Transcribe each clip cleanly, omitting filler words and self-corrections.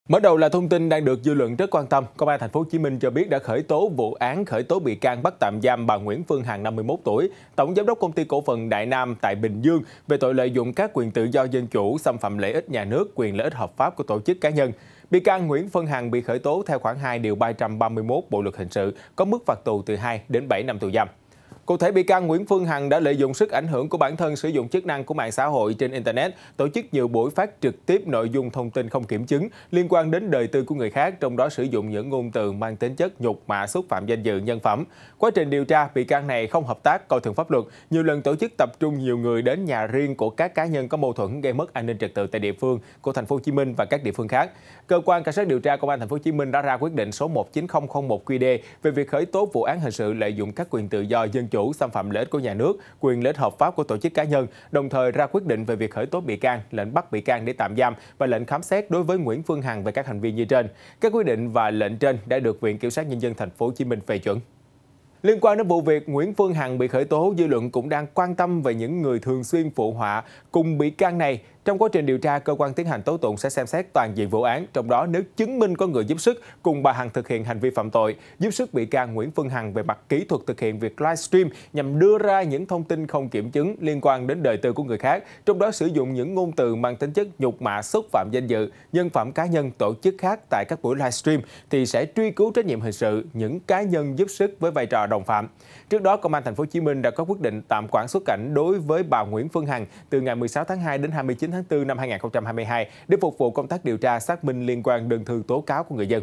Mở đầu là thông tin đang được dư luận rất quan tâm. Công an thành phố Hồ Chí Minh cho biết đã khởi tố vụ án khởi tố bị can bắt tạm giam bà Nguyễn Phương Hằng 51 tuổi, tổng giám đốc công ty cổ phần Đại Nam tại Bình Dương về tội lợi dụng các quyền tự do dân chủ, xâm phạm lợi ích nhà nước, quyền lợi ích hợp pháp của tổ chức cá nhân. Bị can Nguyễn Phương Hằng bị khởi tố theo khoản 2 điều 331 Bộ luật hình sự, có mức phạt tù từ 2 đến 7 năm tù giam. Cụ thể, bị can Nguyễn Phương Hằng đã lợi dụng sức ảnh hưởng của bản thân, sử dụng chức năng của mạng xã hội trên Internet, tổ chức nhiều buổi phát trực tiếp nội dung thông tin không kiểm chứng liên quan đến đời tư của người khác, trong đó sử dụng những ngôn từ mang tính chất nhục mạ, xúc phạm danh dự, nhân phẩm. Quá trình điều tra, bị can này không hợp tác, coi thường pháp luật, nhiều lần tổ chức tập trung nhiều người đến nhà riêng của các cá nhân có mâu thuẫn gây mất an ninh trật tự tại địa phương của thành phố Hồ Chí Minh và các địa phương khác. Cơ quan cảnh sát điều tra Công an thành phố Hồ Chí Minh đã ra quyết định số 19001 QĐ về việc khởi tố vụ án hình sự lợi dụng các quyền tự do dân chủ, xâm phạm lợi ích của nhà nước, quyền lợi ích hợp pháp của tổ chức cá nhân, đồng thời ra quyết định về việc khởi tố bị can, lệnh bắt bị can để tạm giam và lệnh khám xét đối với Nguyễn Phương Hằng về các hành vi như trên. Các quyết định và lệnh trên đã được Viện Kiểm sát Nhân dân thành phố Hồ Chí Minh phê chuẩn. Liên quan đến vụ việc Nguyễn Phương Hằng bị khởi tố, dư luận cũng đang quan tâm về những người thường xuyên phụ họa cùng bị can này. Trong quá trình điều tra, cơ quan tiến hành tố tụng sẽ xem xét toàn diện vụ án, trong đó nếu chứng minh có người giúp sức cùng bà Hằng thực hiện hành vi phạm tội, giúp sức bị can Nguyễn Phương Hằng về mặt kỹ thuật thực hiện việc livestream nhằm đưa ra những thông tin không kiểm chứng liên quan đến đời tư của người khác, trong đó sử dụng những ngôn từ mang tính chất nhục mạ, xúc phạm danh dự, nhân phẩm cá nhân, tổ chức khác tại các buổi livestream thì sẽ truy cứu trách nhiệm hình sự những cá nhân giúp sức với vai trò đồng phạm. Trước đó, Công an thành phố Hồ Chí Minh đã có quyết định tạm hoãn xuất cảnh đối với bà Nguyễn Phương Hằng từ ngày 16 tháng 2 đến 29 tháng 4 năm 2022 để phục vụ công tác điều tra xác minh liên quan đơn thư tố cáo của người dân.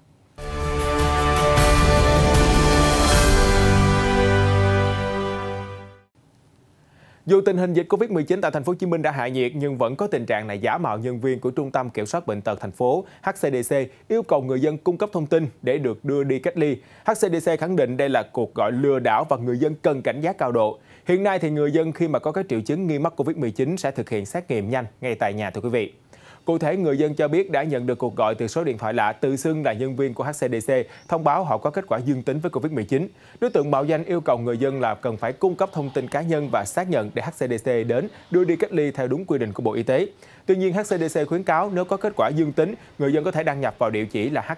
Dù tình hình dịch Covid-19 tại thành phố Hồ Chí Minh đã hạ nhiệt nhưng vẫn có tình trạng này giả mạo nhân viên của Trung tâm Kiểm soát bệnh tật thành phố HCDC yêu cầu người dân cung cấp thông tin để được đưa đi cách ly. HCDC khẳng định đây là cuộc gọi lừa đảo và người dân cần cảnh giác cao độ. Hiện nay thì người dân khi mà có các triệu chứng nghi mắc Covid-19 sẽ thực hiện xét nghiệm nhanh ngay tại nhà, thưa quý vị. Cụ thể, người dân cho biết đã nhận được cuộc gọi từ số điện thoại lạ tự xưng là nhân viên của HCDC, thông báo họ có kết quả dương tính với Covid-19. Đối tượng mạo danh yêu cầu người dân là cần phải cung cấp thông tin cá nhân và xác nhận để HCDC đến đưa đi cách ly theo đúng quy định của Bộ Y tế. Tuy nhiên, HCDC khuyến cáo nếu có kết quả dương tính, người dân có thể đăng nhập vào địa chỉ là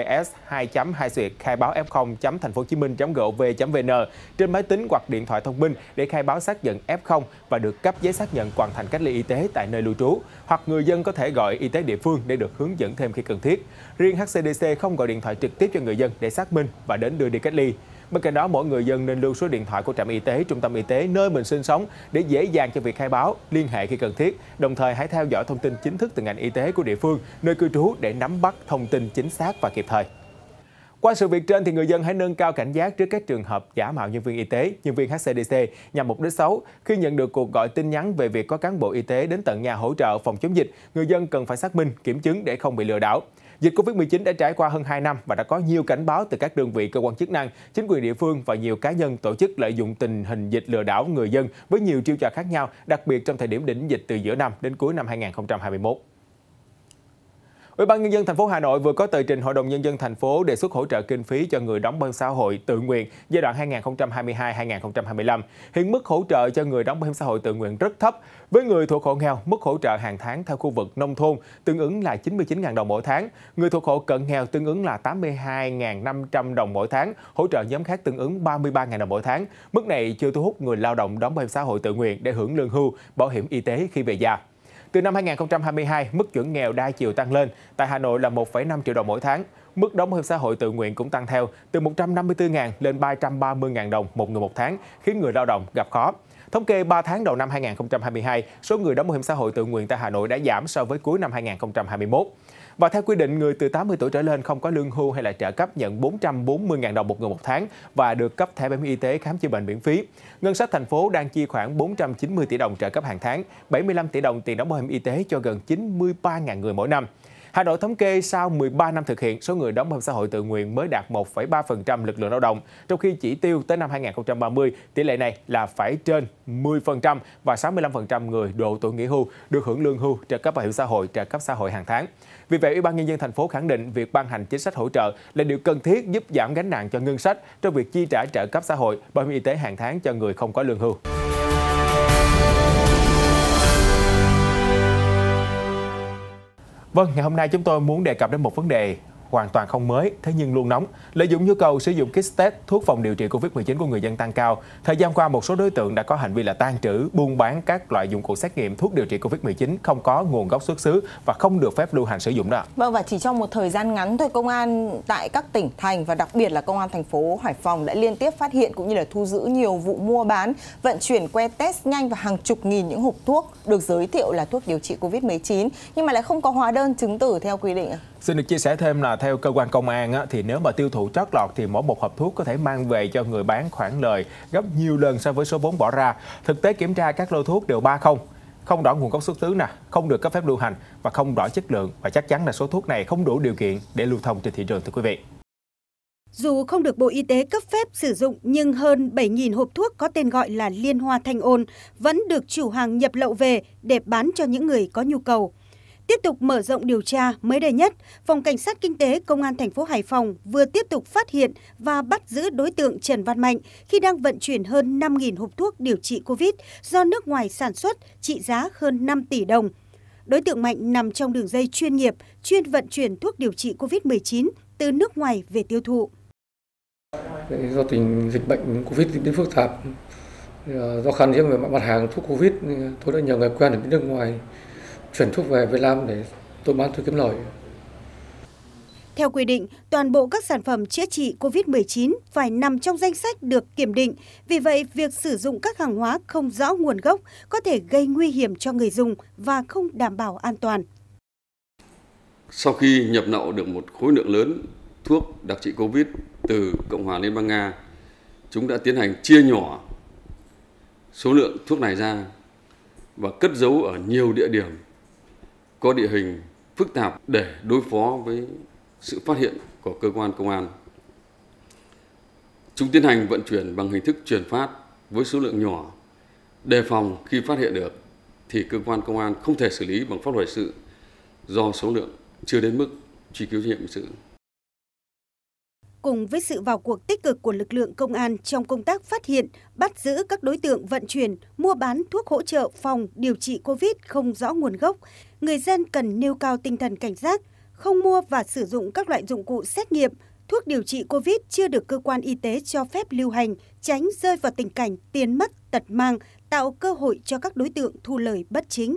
https://khai-báo f0.thanhphohochiminh.gov.vn trên máy tính hoặc điện thoại thông minh để khai báo xác nhận F0 và được cấp giấy xác nhận hoàn thành cách ly y tế tại nơi lưu trú. Hoặc người dân có thể gọi y tế địa phương để được hướng dẫn thêm khi cần thiết. Riêng HCDC không gọi điện thoại trực tiếp cho người dân để xác minh và đến đưa đi cách ly. Bên cạnh đó, mỗi người dân nên lưu số điện thoại của trạm y tế, trung tâm y tế nơi mình sinh sống để dễ dàng cho việc khai báo, liên hệ khi cần thiết. Đồng thời hãy theo dõi thông tin chính thức từ ngành y tế của địa phương, nơi cư trú để nắm bắt thông tin chính xác và kịp thời. Qua sự việc trên thì người dân hãy nâng cao cảnh giác trước các trường hợp giả mạo nhân viên y tế, nhân viên HCDC nhằm mục đích xấu. Khi nhận được cuộc gọi tin nhắn về việc có cán bộ y tế đến tận nhà hỗ trợ phòng chống dịch, người dân cần phải xác minh, kiểm chứng để không bị lừa đảo. Dịch Covid-19 đã trải qua hơn 2 năm và đã có nhiều cảnh báo từ các đơn vị cơ quan chức năng, chính quyền địa phương và nhiều cá nhân tổ chức lợi dụng tình hình dịch lừa đảo người dân với nhiều chiêu trò khác nhau, đặc biệt trong thời điểm đỉnh dịch từ giữa năm đến cuối năm 2021. Ủy ban Nhân dân thành phố Hà Nội vừa có tờ trình Hội đồng Nhân dân thành phố đề xuất hỗ trợ kinh phí cho người đóng bảo hiểm xã hội tự nguyện giai đoạn 2022-2025. Hiện mức hỗ trợ cho người đóng bảo hiểm xã hội tự nguyện rất thấp. Với người thuộc hộ nghèo, mức hỗ trợ hàng tháng theo khu vực nông thôn tương ứng là 99.000 đồng mỗi tháng. Người thuộc hộ cận nghèo tương ứng là 82.500 đồng mỗi tháng, hỗ trợ nhóm khác tương ứng 33.000 đồng mỗi tháng. Mức này chưa thu hút người lao động đóng bảo hiểm xã hội tự nguyện để hưởng lương hưu, bảo hiểm y tế khi về già. Từ năm 2022, mức chuẩn nghèo đa chiều tăng lên. Tại Hà Nội là 1,5 triệu đồng mỗi tháng. Mức đóng bảo hiểm xã hội tự nguyện cũng tăng theo, từ 154.000 lên 330.000 đồng một người một tháng, khiến người lao động gặp khó. Thống kê 3 tháng đầu năm 2022, số người đóng bảo hiểm xã hội tự nguyện tại Hà Nội đã giảm so với cuối năm 2021. Và theo quy định, người từ 80 tuổi trở lên không có lương hưu hay là trợ cấp nhận 440.000 đồng một người một tháng và được cấp thẻ bảo hiểm y tế khám chữa bệnh miễn phí. Ngân sách thành phố đang chi khoảng 490 tỷ đồng trợ cấp hàng tháng, 75 tỷ đồng tiền đóng bảo hiểm y tế cho gần 93.000 người mỗi năm. Hà Nội thống kê sau 13 năm thực hiện, số người đóng bảo hiểm xã hội tự nguyện mới đạt 1,3% lực lượng lao động, trong khi chỉ tiêu tới năm 2030, tỷ lệ này là phải trên 10% và 65% người độ tuổi nghỉ hưu được hưởng lương hưu, trợ cấp bảo hiểm xã hội, trợ cấp xã hội hàng tháng. Vì vậy, Ủy ban Nhân dân thành phố khẳng định việc ban hành chính sách hỗ trợ là điều cần thiết giúp giảm gánh nặng cho ngân sách trong việc chi trả trợ cấp xã hội, bảo hiểm y tế hàng tháng cho người không có lương hưu. Vâng, ngày hôm nay chúng tôi muốn đề cập đến một vấn đề hoàn toàn không mới, thế nhưng luôn nóng. Lợi dụng nhu cầu sử dụng kit test, thuốc phòng điều trị Covid-19 của người dân tăng cao. Thời gian qua, một số đối tượng đã có hành vi là tàng trữ, buôn bán các loại dụng cụ xét nghiệm thuốc điều trị Covid-19 không có nguồn gốc xuất xứ và không được phép lưu hành sử dụng đó. Vâng, và chỉ trong một thời gian ngắn thôi, công an tại các tỉnh thành và đặc biệt là công an thành phố Hải Phòng đã liên tiếp phát hiện cũng như là thu giữ nhiều vụ mua bán, vận chuyển que test nhanh và hàng chục nghìn những hộp thuốc được giới thiệu là thuốc điều trị Covid-19 nhưng mà lại không có hóa đơn chứng từ theo quy định. Xin được chia sẻ thêm là theo cơ quan công an thì nếu mà tiêu thụ trót lọt thì mỗi một hộp thuốc có thể mang về cho người bán khoản lời gấp nhiều lần so với số vốn bỏ ra. Thực tế kiểm tra các lô thuốc đều 3-0, không rõ nguồn gốc xuất xứ, không được cấp phép lưu hành và không rõ chất lượng, và chắc chắn là số thuốc này không đủ điều kiện để lưu thông trên thị trường, thưa quý vị. Dù không được Bộ Y tế cấp phép sử dụng nhưng hơn 7.000 hộp thuốc có tên gọi là Liên Hoa Thanh Ôn vẫn được chủ hàng nhập lậu về để bán cho những người có nhu cầu. Tiếp tục mở rộng điều tra, mới đây nhất, Phòng Cảnh sát Kinh tế Công an thành phố Hải Phòng vừa tiếp tục phát hiện và bắt giữ đối tượng Trần Văn Mạnh khi đang vận chuyển hơn 5.000 hộp thuốc điều trị Covid do nước ngoài sản xuất trị giá hơn 5 tỷ đồng. Đối tượng Mạnh nằm trong đường dây chuyên nghiệp, chuyên vận chuyển thuốc điều trị Covid-19 từ nước ngoài về tiêu thụ. Do tình dịch bệnh Covid diễn biến phức tạp, do khan hiếm về mặt hàng thuốc Covid, tôi đã nhờ người quen ở nước ngoài chuyển thuốc về Việt Nam để tôi bán tôi kiếm lời. Theo quy định, toàn bộ các sản phẩm chữa trị Covid-19 phải nằm trong danh sách được kiểm định. Vì vậy, việc sử dụng các hàng hóa không rõ nguồn gốc có thể gây nguy hiểm cho người dùng và không đảm bảo an toàn. Sau khi nhập lậu được một khối lượng lớn thuốc đặc trị Covid từ Cộng hòa Liên bang Nga, chúng đã tiến hành chia nhỏ số lượng thuốc này ra và cất giấu ở nhiều địa điểm có địa hình phức tạp để đối phó với sự phát hiện của cơ quan công an. Chúng tiến hành vận chuyển bằng hình thức chuyển phát với số lượng nhỏ, đề phòng khi phát hiện được thì cơ quan công an không thể xử lý bằng pháp luật hình sự do số lượng chưa đến mức truy cứu trách nhiệm hình sự. Cùng với sự vào cuộc tích cực của lực lượng công an trong công tác phát hiện, bắt giữ các đối tượng vận chuyển, mua bán thuốc hỗ trợ phòng điều trị Covid không rõ nguồn gốc, người dân cần nêu cao tinh thần cảnh giác, không mua và sử dụng các loại dụng cụ xét nghiệm, thuốc điều trị Covid chưa được cơ quan y tế cho phép lưu hành, tránh rơi vào tình cảnh tiền mất tật mang, tạo cơ hội cho các đối tượng thu lời bất chính.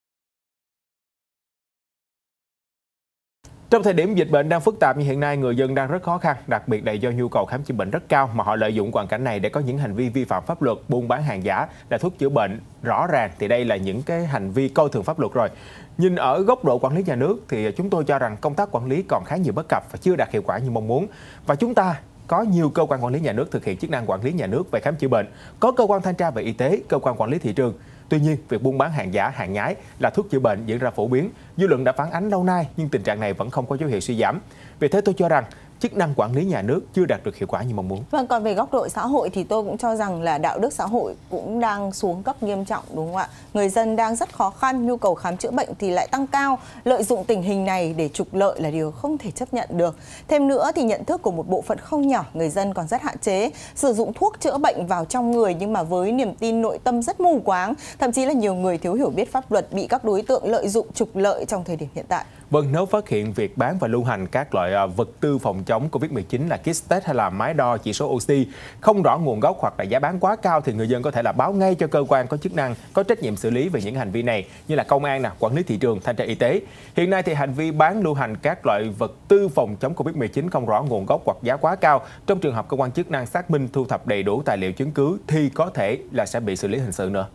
Trong thời điểm dịch bệnh đang phức tạp như hiện nay, người dân đang rất khó khăn, đặc biệt là do nhu cầu khám chữa bệnh rất cao mà họ lợi dụng hoàn cảnh này để có những hành vi vi phạm pháp luật, buôn bán hàng giả là thuốc chữa bệnh. Rõ ràng thì đây là những cái hành vi coi thường pháp luật rồi. Nhìn ở góc độ quản lý nhà nước thì chúng tôi cho rằng công tác quản lý còn khá nhiều bất cập và chưa đạt hiệu quả như mong muốn. Và chúng ta có nhiều cơ quan quản lý nhà nước thực hiện chức năng quản lý nhà nước về khám chữa bệnh, có cơ quan thanh tra về y tế, cơ quan quản lý thị trường. Tuy nhiên, việc buôn bán hàng giả, hàng nhái là thuốc chữa bệnh diễn ra phổ biến. Dư luận đã phản ánh lâu nay nhưng tình trạng này vẫn không có dấu hiệu suy giảm. Vì thế tôi cho rằng chức năng quản lý nhà nước chưa đạt được hiệu quả như mong muốn. Vâng, còn về góc độ xã hội thì tôi cũng cho rằng là đạo đức xã hội cũng đang xuống cấp nghiêm trọng, đúng không ạ? Người dân đang rất khó khăn, nhu cầu khám chữa bệnh thì lại tăng cao, lợi dụng tình hình này để trục lợi là điều không thể chấp nhận được. Thêm nữa thì nhận thức của một bộ phận không nhỏ người dân còn rất hạn chế, sử dụng thuốc chữa bệnh vào trong người nhưng mà với niềm tin nội tâm rất mù quáng, thậm chí là nhiều người thiếu hiểu biết pháp luật bị các đối tượng lợi dụng trục lợi trong thời điểm hiện tại. Vâng, nếu phát hiện việc bán và lưu hành các loại vật tư phòng chống Covid-19 là kit test hay là máy đo chỉ số oxy không rõ nguồn gốc hoặc là giá bán quá cao thì người dân có thể là báo ngay cho cơ quan có chức năng, có trách nhiệm xử lý về những hành vi này như là công an, quản lý thị trường, thanh tra y tế. Hiện nay thì hành vi bán lưu hành các loại vật tư phòng chống Covid-19 không rõ nguồn gốc hoặc giá quá cao, trong trường hợp cơ quan chức năng xác minh thu thập đầy đủ tài liệu chứng cứ thì có thể là sẽ bị xử lý hình sự nữa.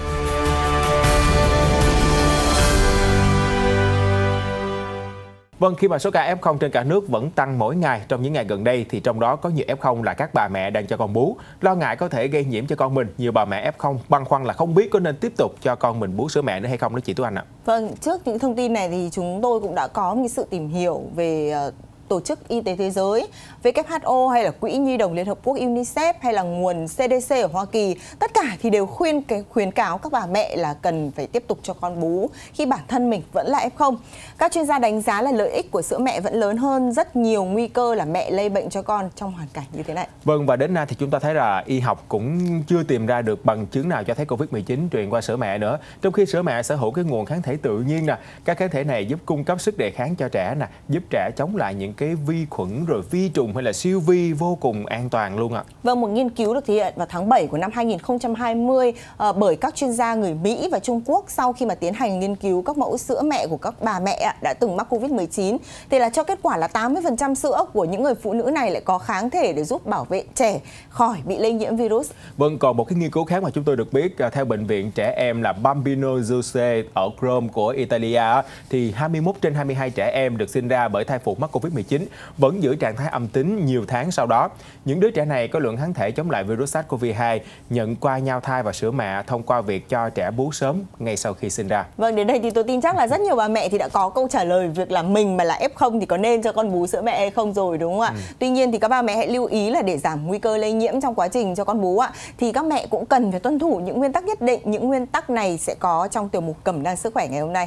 Vâng, khi mà số ca F0 trên cả nước vẫn tăng mỗi ngày trong những ngày gần đây thì trong đó có nhiều F0 là các bà mẹ đang cho con bú. Lo ngại có thể gây nhiễm cho con mình, nhiều bà mẹ F0 băn khoăn là không biết có nên tiếp tục cho con mình bú sữa mẹ nữa hay không đó chị Tú Anh ạ. Vâng, trước những thông tin này thì chúng tôi cũng đã có một sự tìm hiểu về Tổ chức Y tế Thế giới, WHO hay là Quỹ Nhi đồng Liên Hợp Quốc UNICEF hay là nguồn CDC ở Hoa Kỳ, tất cả thì đều khuyến cáo các bà mẹ là cần phải tiếp tục cho con bú khi bản thân mình vẫn là F0. Các chuyên gia đánh giá là lợi ích của sữa mẹ vẫn lớn hơn rất nhiều nguy cơ là mẹ lây bệnh cho con trong hoàn cảnh như thế này. Vâng, và đến nay thì chúng ta thấy là y học cũng chưa tìm ra được bằng chứng nào cho thấy Covid-19 truyền qua sữa mẹ nữa. Trong khi sữa mẹ sở hữu cái nguồn kháng thể tự nhiên nè, các kháng thể này giúp cung cấp sức đề kháng cho trẻ nè, giúp trẻ chống lại những cái vi khuẩn rồi vi trùng hay là siêu vi vô cùng an toàn luôn ạ. Vâng, một nghiên cứu được thực hiện vào tháng 7 của năm 2020 bởi các chuyên gia người Mỹ và Trung Quốc sau khi mà tiến hành nghiên cứu các mẫu sữa mẹ của các bà mẹ đã từng mắc Covid-19 thì là cho kết quả là 80% sữa của những người phụ nữ này lại có kháng thể để giúp bảo vệ trẻ khỏi bị lây nhiễm virus. Vâng, còn một cái nghiên cứu khác mà chúng tôi được biết theo bệnh viện trẻ em là Bambino Giuseppe ở Rome của Italia thì 21 trên 22 trẻ em được sinh ra bởi thai phụ mắc Covid-19 vẫn giữ trạng thái âm tính nhiều tháng sau đó. Những đứa trẻ này có lượng kháng thể chống lại virus SARS-CoV-2 nhận qua nhau thai và sữa mẹ thông qua việc cho trẻ bú sớm ngay sau khi sinh ra. Vâng, đến đây thì tôi tin chắc là rất nhiều bà mẹ thì đã có câu trả lời việc là mình mà là F0 thì có nên cho con bú sữa mẹ hay không rồi, đúng không ạ? Tuy nhiên thì các bà mẹ hãy lưu ý là để giảm nguy cơ lây nhiễm trong quá trình cho con bú ạ, thì các mẹ cũng cần phải tuân thủ những nguyên tắc nhất định. Những nguyên tắc này sẽ có trong tiểu mục Cẩm nang sức khỏe ngày hôm nay.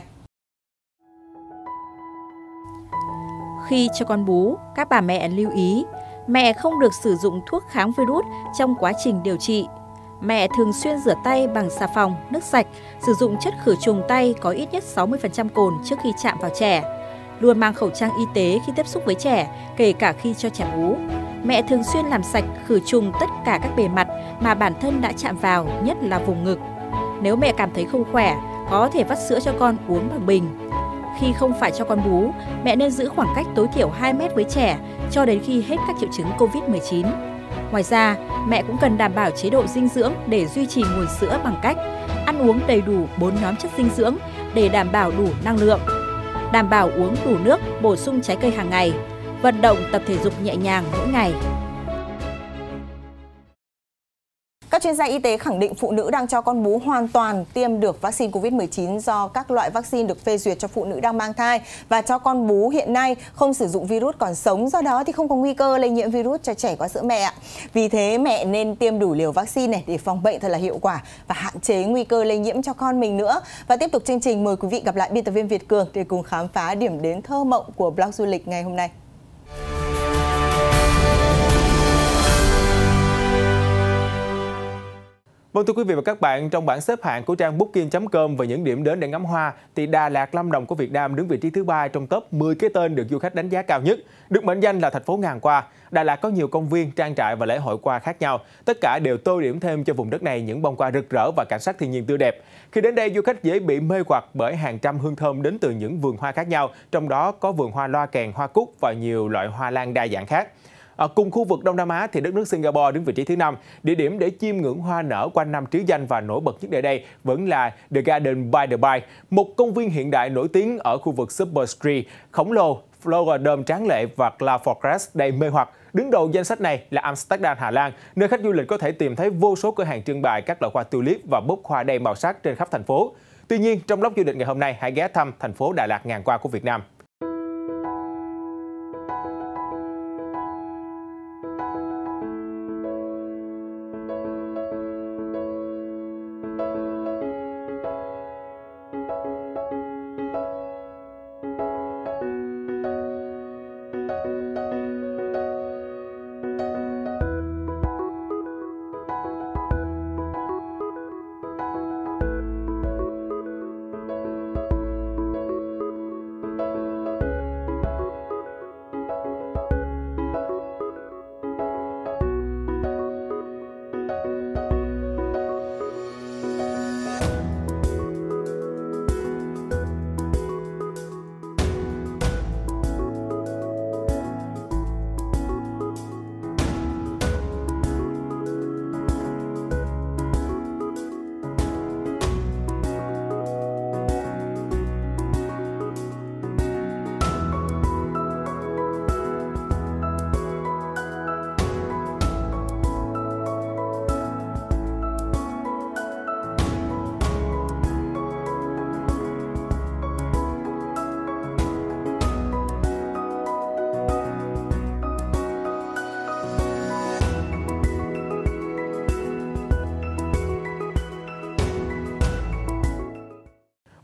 Khi cho con bú, các bà mẹ lưu ý, mẹ không được sử dụng thuốc kháng virus trong quá trình điều trị. Mẹ thường xuyên rửa tay bằng xà phòng, nước sạch, sử dụng chất khử trùng tay có ít nhất 60% cồn trước khi chạm vào trẻ. Luôn mang khẩu trang y tế khi tiếp xúc với trẻ, kể cả khi cho trẻ bú. Mẹ thường xuyên làm sạch, khử trùng tất cả các bề mặt mà bản thân đã chạm vào, nhất là vùng ngực. Nếu mẹ cảm thấy không khỏe, có thể vắt sữa cho con uống bằng bình. Khi không phải cho con bú, mẹ nên giữ khoảng cách tối thiểu 2 mét với trẻ cho đến khi hết các triệu chứng Covid-19. Ngoài ra, mẹ cũng cần đảm bảo chế độ dinh dưỡng để duy trì nguồn sữa bằng cách ăn uống đầy đủ 4 nhóm chất dinh dưỡng để đảm bảo đủ năng lượng, đảm bảo uống đủ nước, bổ sung trái cây hàng ngày, vận động tập thể dục nhẹ nhàng mỗi ngày. Các chuyên gia y tế khẳng định phụ nữ đang cho con bú hoàn toàn tiêm được vaccine Covid-19 do các loại vaccine được phê duyệt cho phụ nữ đang mang thai và cho con bú hiện nay không sử dụng virus còn sống, do đó thì không có nguy cơ lây nhiễm virus cho trẻ qua sữa mẹ. Vì thế mẹ nên tiêm đủ liều vaccine này để phòng bệnh thật là hiệu quả và hạn chế nguy cơ lây nhiễm cho con mình nữa. Và tiếp tục chương trình, mời quý vị gặp lại biên tập viên Việt Cường để cùng khám phá điểm đến thơ mộng của blog du lịch ngày hôm nay. Vâng, thưa quý vị và các bạn, trong bảng xếp hạng của trang Booking.com về những điểm đến để ngắm hoa, thì Đà Lạt, Lâm Đồng của Việt Nam đứng vị trí thứ 3 trong top 10 cái tên được du khách đánh giá cao nhất. Được mệnh danh là thành phố ngàn hoa, Đà Lạt có nhiều công viên, trang trại và lễ hội hoa khác nhau. Tất cả đều tô điểm thêm cho vùng đất này những bông hoa rực rỡ và cảnh sắc thiên nhiên tươi đẹp. Khi đến đây, du khách dễ bị mê hoặc bởi hàng trăm hương thơm đến từ những vườn hoa khác nhau, trong đó có vườn hoa loa kèn, hoa cúc và nhiều loại hoa lan đa dạng khác. Ở cùng khu vực Đông Nam Á thì đất nước Singapore đứng vị trí thứ 5. Địa điểm để chiêm ngưỡng hoa nở quanh năm trứ danh và nổi bật nhất tại đây vẫn là The Garden by the Bay, một công viên hiện đại nổi tiếng ở khu vực Super Street, khổng lồ, Flower Dome tráng lệ và Cloud Forest đầy mê hoặc. Đứng đầu danh sách này là Amsterdam, Hà Lan, nơi khách du lịch có thể tìm thấy vô số cửa hàng trưng bày các loại hoa tulip và búp hoa đầy màu sắc trên khắp thành phố. Tuy nhiên, trong blog du lịch ngày hôm nay, hãy ghé thăm thành phố Đà Lạt ngàn hoa của Việt Nam.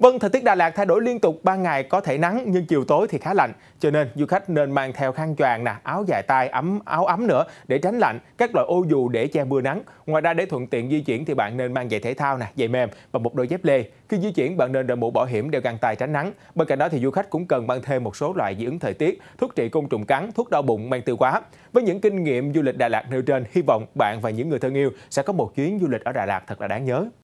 Vâng, thời tiết Đà Lạt thay đổi liên tục, ban ngày có thể nắng nhưng chiều tối thì khá lạnh, cho nên du khách nên mang theo khăn choàng nè, áo dài tay, áo ấm nữa để tránh lạnh, các loại ô dù để che mưa nắng. Ngoài ra để thuận tiện di chuyển thì bạn nên mang giày thể thao nè, giày mềm và một đôi dép lê. Khi di chuyển bạn nên đội mũ bảo hiểm, đeo găng tay tránh nắng. Bên cạnh đó thì du khách cũng cần mang thêm một số loại dị ứng thời tiết, thuốc trị côn trùng cắn, thuốc đau bụng, men tiêu hóa. Với những kinh nghiệm du lịch Đà Lạt nêu trên, hy vọng bạn và những người thân yêu sẽ có một chuyến du lịch ở Đà Lạt thật là đáng nhớ.